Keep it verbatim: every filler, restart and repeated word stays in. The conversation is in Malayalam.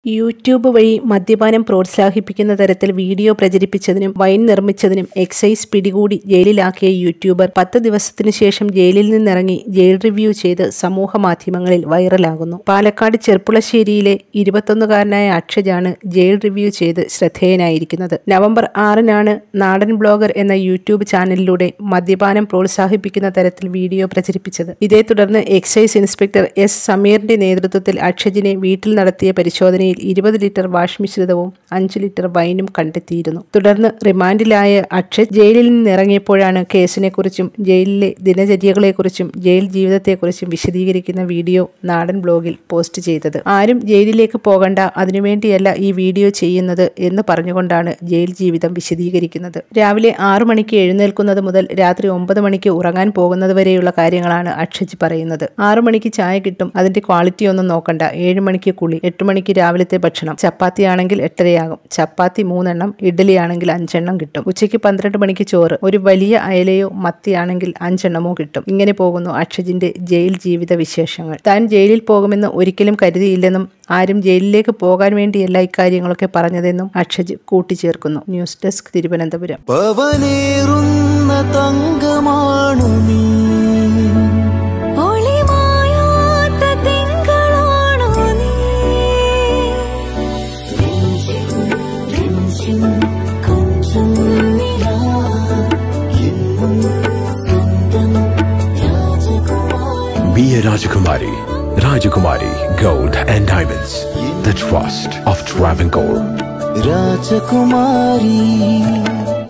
യൂട്യൂബ് വഴി മദ്യപാനം പ്രോത്സാഹിപ്പിക്കുന്ന തരത്തിൽ വീഡിയോ പ്രചരിപ്പിച്ചതിനും വൈൻ നിർമ്മിച്ചതിനും എക്സൈസ് പിടികൂടി ജയിലിലാക്കിയ യൂട്യൂബർ പത്ത് ദിവസത്തിനു ശേഷം ജയിലിൽ നിന്നിറങ്ങി ജയിൽ റിവ്യൂ ചെയ്ത് സമൂഹ മാധ്യമങ്ങളിൽ വൈറലാകുന്നു. പാലക്കാട് ചെർപ്പുളശ്ശേരിയിലെ ഇരുപത്തൊന്നുകാരനായ അക്ഷജാണ് ജയിൽ റിവ്യൂ ചെയ്ത് ശ്രദ്ധേയനായിരിക്കുന്നത്. നവംബർ ആറിനാണ് നാടൻ ബ്ലോഗർ എന്ന യൂട്യൂബ് ചാനലിലൂടെ മദ്യപാനം പ്രോത്സാഹിപ്പിക്കുന്ന തരത്തിൽ വീഡിയോ പ്രചരിപ്പിച്ചത്. ഇതേ തുടർന്ന് എക്സൈസ് ഇൻസ്പെക്ടർ എസ് സമീറിന്റെ നേതൃത്വത്തിൽ അക്ഷജിനെ വീട്ടിൽ നടത്തിയ പരിശോധനയിൽ ഇരുപത് ലിറ്റർ വാഷ് മിശ്രിതവും അഞ്ച് ലിറ്റർ വൈനും കണ്ടെത്തിയിരുന്നു. തുടർന്ന് റിമാൻഡിലായ അക്ഷജ് ജയിലിൽ നിന്നിറങ്ങിയപ്പോഴാണ് കേസിനെക്കുറിച്ചും ജയിലിലെ ദിനചര്യകളെക്കുറിച്ചും ജയിൽ ജീവിതത്തെക്കുറിച്ചും വിശദീകരിക്കുന്ന വീഡിയോ നാടൻ ബ്ലോഗിൽ പോസ്റ്റ് ചെയ്തത്. ആരും ജയിലിലേക്ക് പോകണ്ട, അതിനുവേണ്ടിയല്ല ഈ വീഡിയോ ചെയ്യുന്നത് എന്ന് പറഞ്ഞുകൊണ്ടാണ് ജയിൽ ജീവിതം വിശദീകരിക്കുന്നത്. രാവിലെ ആറു മണിക്ക് എഴുന്നേൽക്കുന്നത് മുതൽ രാത്രി ഒമ്പത് മണിക്ക് ഉറങ്ങാൻ പോകുന്നത് വരെയുള്ള കാര്യങ്ങളാണ് അക്ഷജ് പറയുന്നത്. ആറു മണിക്ക് ചായ കിട്ടും, അതിന്റെ ക്വാളിറ്റി ഒന്നും നോക്കണ്ട. ഏഴു മണിക്ക് കുളി, എട്ട് മണിക്ക് രാവിലത്തെ ഭക്ഷണം. ചപ്പാത്തി ആണെങ്കിൽ എട്ടരയാകും, ചപ്പാത്തി മൂന്നെണ്ണം, ഇഡ്ഡലി ആണെങ്കിൽ അഞ്ചെണ്ണം കിട്ടും. ഉച്ചയ്ക്ക് പന്ത്രണ്ട് മണിക്ക് ചോറ്, ഒരു വലിയ അയലയോ മത്തിയാണെങ്കിൽ അഞ്ചെണ്ണമോ കിട്ടും. ഇങ്ങനെ പോകുന്നു അക്ഷജിന്റെ ജയിൽ ജീവിത വിശേഷങ്ങൾ. താൻ ജയിലിൽ പോകുമെന്ന് ഒരിക്കലും കരുതിയില്ലെന്നും ആരും ജയിലിലേക്ക് പോകാൻ വേണ്ടിയല്ല ഇക്കാര്യങ്ങളൊക്കെ പറഞ്ഞതെന്നും അക്ഷജ് കൂട്ടിച്ചേർക്കുന്നു. News desk Thiruvananthapuram. Be a Rajakumari. Rajakumari Gold and Diamonds. The trust of Travancore. Rajakumari.